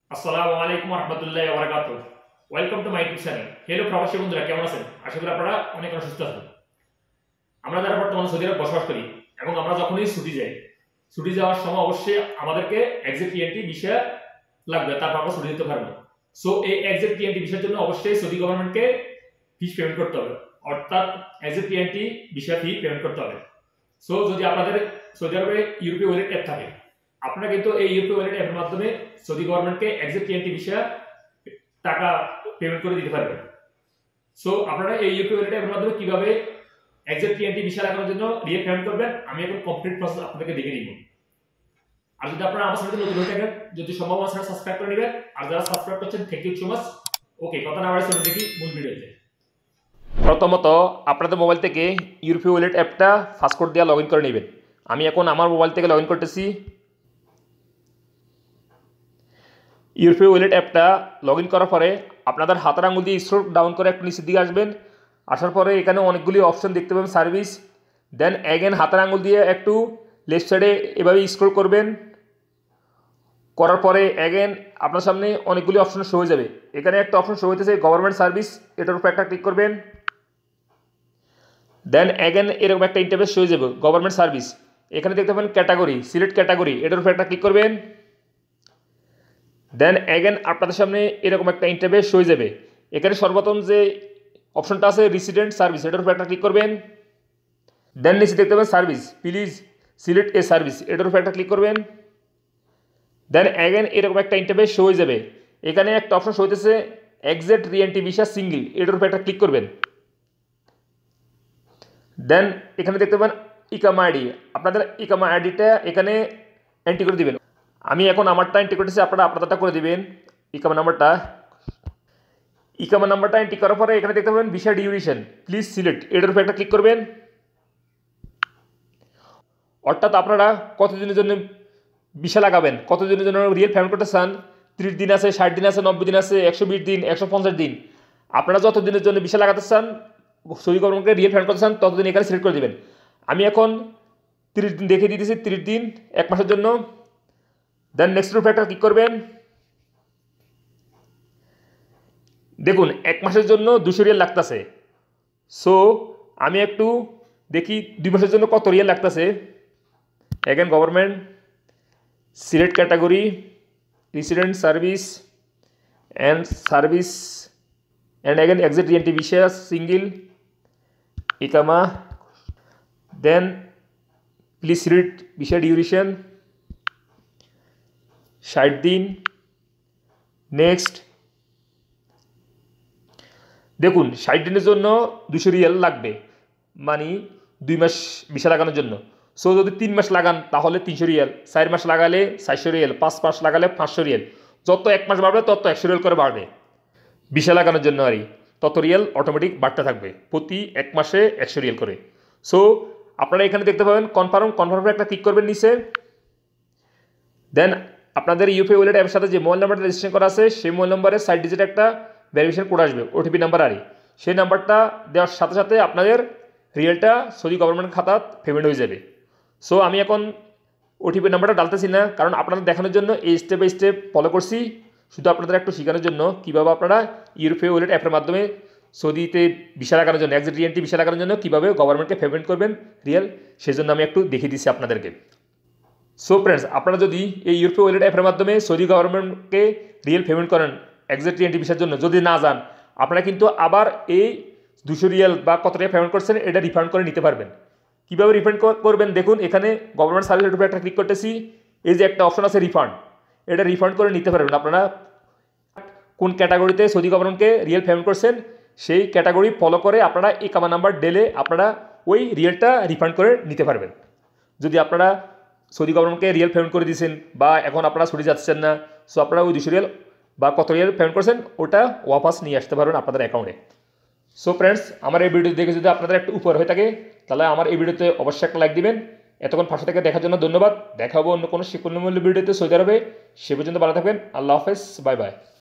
আসসালামু আলাইকুম রহমতুল্লাহি ওয়া বারাকাতুহু। Welcome to my YouTube channel. Hello প্রবাসী বন্ধুরা, কেমন আছেন? আশা করি আপনারা অনেক সুস্থ আছেন। আমরা যারা বর্তমানে সৌদি আরবে বসবাস করি এবং আমরা যখনই ছুটি যাই, ছুটি যাওয়ার সময় অবশ্যই আমাদেরকে এক্সিট টিএনটি ভিসা লাগবে, তারপর আমরা ছুটি যেতে পারবো। সো এই এক্সিট টিএনটি ভিসার জন্য অবশ্যই সৌদি গভর্নমেন্টকে ফিস পেমেন্ট করতে হবে, অর্থাৎ exit TNT visa fee payment করতে হবে। সো যদি আপনাদের সৌদি আরবে ইউরোপীয় ওয়ালেট অ্যাপ থাকে, আপনারা কিন্তু এই ইউরোপীয় ওয়ালেট অ্যাপের মাধ্যমে সৌদি গভর্নমেন্টকে এক্সিট টিএনটি ভিসা টাকা পেমেন্ট করে দিতে পারবেন। সো আপনারা এই ইউপি ওয়ালেট এর মাধ্যমে কিভাবে এক্সাক্ট টিএনটি ভিসা লাগানোর জন্য রিয়েল পেমেন্ট করবেন, আমি এখন কমপ্লিট প্রসেস আপনাদেরকে দেখে দিব। আর যদি আপনারা আমার সাথে নতুন হয়ে থাকেন, যদি সম্ভব আমার সাথে সাবস্ক্রাইব করে নেবেন। আর যারা সাবস্ক্রাইব করছেন, thank you so much. Okay, কথা না বাড়িয়ে চলুন দেখি মূল ভিডিওতে। প্রথমত আপনাদের মোবাইল থেকে ইউপি ওয়ালেট অ্যাপটা পাসওয়ার্ড দিয়ে লগ ইন করে নেবেন। আমি এখন আমার মোবাইল থেকে লগ ইন করতেছি। ইউরোপীয় ওয়ালেট অ্যাপটা লগ ইন করার পরে আপনাদের হাতের আঙুল দিয়ে স্ক্রল ডাউন করে একটু নিচের দিকে আসবেন। আসার পরে এখানে অনেকগুলি অপশন দেখতে পাবেন, সার্ভিস। দেন অ্যাগেন হাতের আঙুল দিয়ে একটু লেফট সাইডে এভাবে স্ক্রল করবেন। করার পরে অ্যাগেন আপনার সামনে অনেকগুলি অপশন শো হয়ে যাবে। এখানে একটা অপশন শো হইতেছে গভর্নমেন্ট সার্ভিস, এটার উপর একটা ক্লিক করবেন। দেন অ্যাগেন এরকম একটা ইন্টারফেস শো হয়ে যাবে গভর্নমেন্ট সার্ভিস। এখানে দেখতে পাবেন ক্যাটাগরি, সিলেক্ট ক্যাটাগরি, এটার উপর একটা ক্লিক করবেন। দেন অ্যাগেন আপনাদের সামনে এরকম একটা ইন্টারফেস হয়ে যাবে। এখানে সর্বপ্রথম যে অপশনটা আছে রেসিডেন্ট সার্ভিস, এটার উপর একটা ক্লিক করবেন। দেন নিচে দেখতে পাবেন service, please select a service, এটার উপর একটা ক্লিক করবেন। দেন অ্যাগেন এরকম একটা ইন্টারফেস হয়ে যাবে। এখানে একটা অপশন হইতেছে এক্সিট রিএন্ট্রি ভিসা সিঙ্গেল, এটার উপর একটা ক্লিক করবেন। দেন এখানে দেখতে পাবেন ইকামা আইডি, আপনাদের ইকামা আইডিটা এখানে এন্ট্রি করে দিবেন। আমি এখন আমারটা এন্ট্রি করতেছি, আপনারা আপনাদেরটা করে দিবেন। ইকামা নাম্বারটা এন্ট্রি করার পরে এখানে দেখতে পাবেন ভিসা ডিউরেশন, প্লিজ সিলেক্ট, এটার উপর একটা ক্লিক করবেন। অর্থাৎ আপনারা কতদিনের জন্য ভিসা লাগাবেন, কতদিনের জন্য রিয়েল পেমেন্ট করতে চান। 30 দিন আছে, 60 দিন আছে, 90 দিন আছে, 120 দিন, 150 দিন। আপনারা যত দিনের জন্য ভিসা লাগাতে চান, সৌদি গভর্নমেন্টকে রিয়েল পেমেন্ট করতে চান, ততদিন এখানে সিলেক্ট করে দেবেন। আমি এখন 30 দিন দেখে দিতেছি, 30 দিন 1 মাসের জন্য। দেন নেক্সটের উপর একটা ক্লিক করবেন। দেখুন 1 মাসের জন্য 200 রিয়াল লাগতেছে। সো আমি একটু দেখি 2 মাসের জন্য কত রিয়াল লাগতেছে। Again government, select category, resident service and again exit re-entry visa single, ইকামা। Then please select visa duration 60 দিন, নেক্সট। দেখুন 60 দিনের জন্য 200 রিয়াল লাগবে, মানে 2 মাস ভিসা লাগানোর জন্য। সো যদি 3 মাস লাগান তাহলে 300 রিয়াল, 4 মাস লাগালে 400 রিয়াল, 5 মাস লাগালে 500 রিয়াল। যত 1 মাস বাড়বে তত 100 রিয়াল করে বাড়বে ভিসা লাগানোর জন্য, আর তত রিয়াল অটোমেটিক বাড়তে থাকবে, প্রতি 1 মাসে 100 রিয়াল করে। সো আপনারা এখানে দেখতে পাবেন কনফার্মে একটা ক্লিক করবেন নিচে। দেন আপনাদের ইউপি ওয়ালেট অ্যাপের সাথে যে মোবাইল নাম্বারটা রেজিস্ট্রেশন করা আছে, সেই মোবাইল নাম্বারে 60 ডিজিট একটা ভেরিফিকেশন কোড আসবে, ওটিপি নাম্বার। আর সেই নাম্বারটা দেওয়ার সাথে সাথে আপনাদের রিয়েলটা সৌদি গভর্নমেন্ট খাতাত পেমেন্ট হয়ে যাবে। সো আমি এখন ওটিপি নাম্বারটা ডালতেছি না, কারণ আপনাদের দেখানোর জন্য এই স্টেপ বাই স্টেপ ফলো করছি, শুধু আপনাদের একটু শেখানোর জন্য কীভাবে আপনারা ইউরোপীয় ওয়ালেট অ্যাপের মাধ্যমে সৌদিতে ভিসা লাগানোর জন্য, এক্সিট রিএন্ট্রি ভিসা লাগানোর জন্য কীভাবে গভর্নমেন্টকে পেমেন্ট করবেন রিয়েল, সেজন্য আমি একটু দেখিয়ে দিচ্ছি আপনাদেরকে। সো ফ্রেন্ডস, আপনারা যদি এই ইউরোপীয় ওয়ালেট অ্যাপের মাধ্যমে সৌদি গভর্নমেন্টকে রিয়েল পেমেন্ট করেন এক্সিট রিএন্ট্রি ভিসার জন্য, যদি না যান, আপনারা কিন্তু আবার এই 200 রিয়াল বা কত টাকা পেমেন্ট করছেন এটা রিফান্ড করে নিতে পারবেন। কীভাবে রিফান্ড করবেন দেখুন, এখানে গভর্নমেন্ট সার্ভিসের উপরে একটা ক্লিক করতেছি। এই যে একটা অপশন আছে রিফান্ড, এটা রিফান্ড করে নিতে পারবেন। আপনারা কোন ক্যাটাগরিতে সৌদি গভর্নমেন্টকে রিয়েল পেমেন্ট করছেন সেই ক্যাটাগরি ফলো করে আপনারা ইকামা নাম্বার ডেলে আপনারা ওই রিয়েলটা রিফান্ড করে নিতে পারবেন। যদি আপনারা সৌদি গভর্নমেন্টকে রিয়েল পেমেন্ট করে দিয়েছেন বা এখন আপনারা ছুটি যাচ্ছেন না, সো আপনারা ওই 200 রিয়াল বা কত রিয়াল পেমেন্ট করছেন ওটা ওয়াপাস নিয়ে আসতে পারবেন আপনাদের অ্যাকাউন্টে। সো ফ্রেন্ডস, আমার এই ভিডিও দেখে যদি আপনাদের একটু উপকার হয়ে থাকে, তাহলে আমার এই ভিডিওতে অবশ্যই একটা লাইক দিবেন। এতক্ষণ পাশে থেকে দেখার জন্য ধন্যবাদ। দেখা হবো অন্য কোনো শিক্ষণমূল্য ভিডিওতে সৌদি আরবে। সে পর্যন্ত ভালো থাকবেন। আল্লাহ হাফেজ, বাই বাই।